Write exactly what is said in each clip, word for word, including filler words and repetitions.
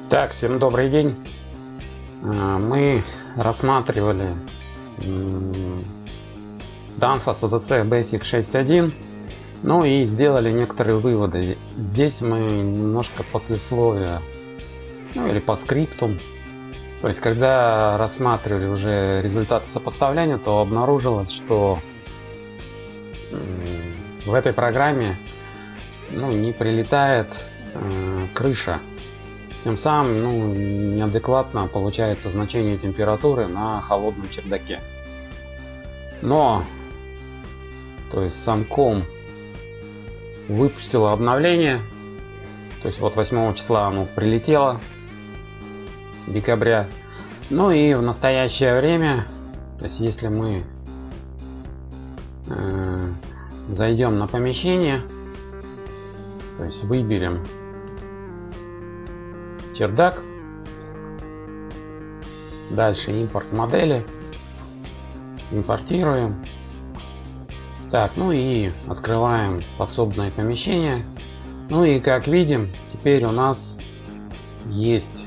Так, всем добрый день. Мы рассматривали Danfoss о зэ цэ Basic шесть точка один, ну и сделали некоторые выводы. Здесь мы немножко послесловие, ну или по скриптум. То есть, когда рассматривали уже результаты сопоставления, то обнаружилось, что в этой программе ну, не прилетает э, крыша. Тем самым ну, неадекватно получается значение температуры на холодном чердаке. Но то есть сам ком выпустила обновление. То есть вот восьмого числа оно прилетело, декабря. Ну и в настоящее время, то есть если мы э, зайдем на помещение, то есть выберем чердак, дальше импорт модели, импортируем, так, ну и открываем подсобное помещение. Ну и как видим, теперь у нас есть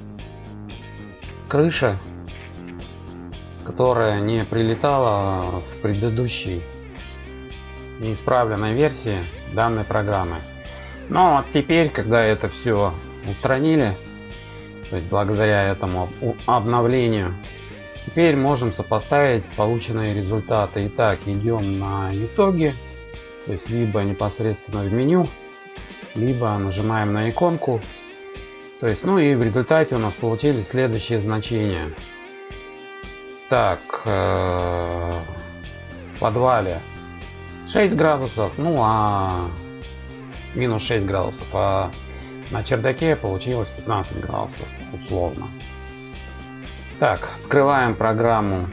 крыша, которая не прилетала в предыдущей неисправленной версии данной программы. Но вот теперь, когда это все устранили, то есть благодаря этому обновлению, теперь можем сопоставить полученные результаты. Итак, идем на итоги, то есть либо непосредственно в меню, либо нажимаем на иконку. То есть, ну и в результате у нас получились следующие значения. Так, э, в подвале шесть градусов, ну а минус шесть градусов, а на чердаке получилось пятнадцать градусов условно. Так, открываем программу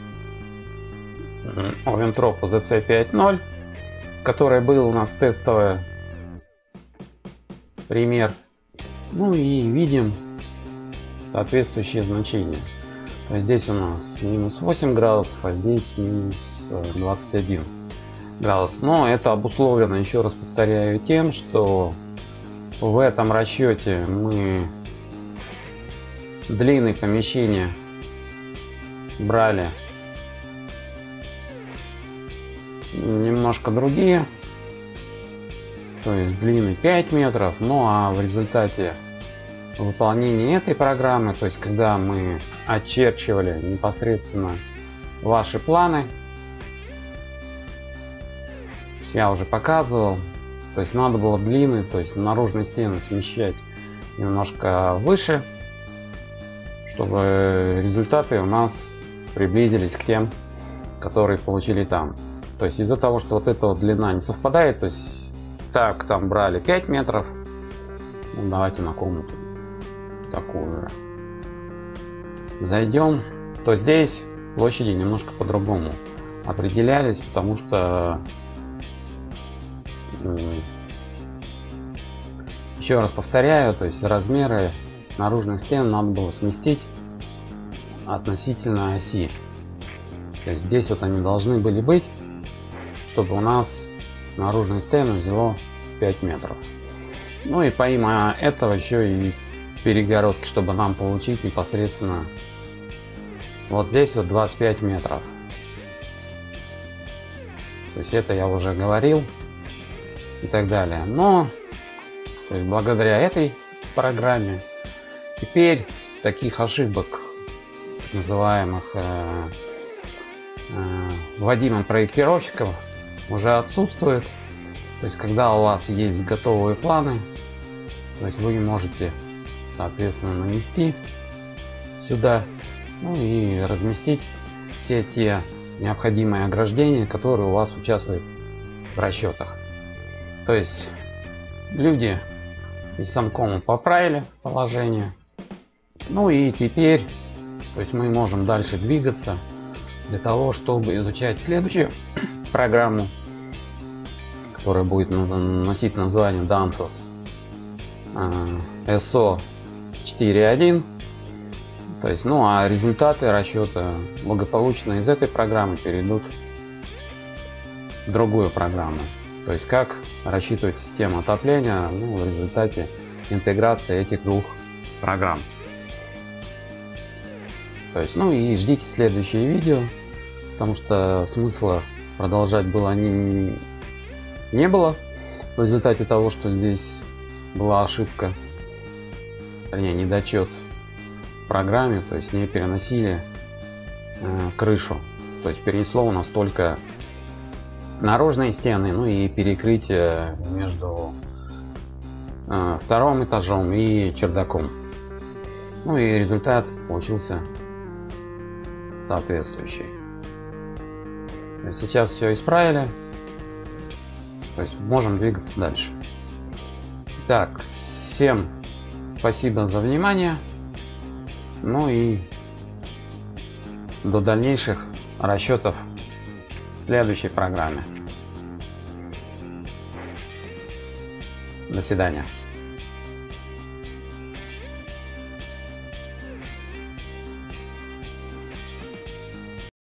Oventrop о зэ цэ пять ноль, в которой был у нас тестовый пример. Ну и видим соответствующие значения. То есть здесь у нас минус восемь градусов, а здесь минус двадцать один градус. Но это обусловлено, еще раз повторяю, тем, что в этом расчете мы длины помещения брали немножко другие, то есть длины пять метров. Ну а в результате выполнения этой программы, то есть когда мы очерчивали непосредственно ваши планы, я уже показывал, то есть надо было длины, то есть наружные стены смещать немножко выше, чтобы результаты у нас приблизились к тем, которые получили там. То есть из-за того, что вот эта вот длина не совпадает, то есть так там брали пять метров, ну, давайте на комнату такую же зайдем, то здесь площади немножко по-другому определялись, потому что еще раз повторяю, то есть размеры наружных стен надо было сместить относительно оси. То есть здесь вот они должны были быть, чтобы у нас наружные стены взяло пять метров. Ну и помимо этого еще и перегородки, чтобы нам получить непосредственно вот здесь вот двадцать пять метров. То есть это я уже говорил и так далее. Но то есть благодаря этой программе теперь таких ошибок, называемых э, э, вводимым проектировщиком, уже отсутствует. То есть когда у вас есть готовые планы, то есть вы можете соответственно нанести сюда, ну и разместить все те необходимые ограждения, которые у вас участвуют в расчетах. То есть люди из Санкома поправили положение. Ну и теперь то есть мы можем дальше двигаться для того, чтобы изучать следующую программу, которая будет носить название Danfoss эс о четыре точка один. То есть, ну а результаты расчета благополучно из этой программы перейдут в другую программу. То есть как рассчитывать систему отопления, ну, в результате интеграции этих двух программ. То есть, ну и ждите следующие видео, потому что смысла продолжать было не, не было в результате того, что здесь была ошибка, вернее, недочет в программе, то есть не переносили э, крышу, то есть перенесло у нас только наружные стены, ну и перекрытие между э, вторым этажом и чердаком. Ну и результат получился соответствующий. Сейчас все исправили, то есть можем двигаться дальше. Так, всем спасибо за внимание, ну и до дальнейших расчетов в следующей программе. До свидания.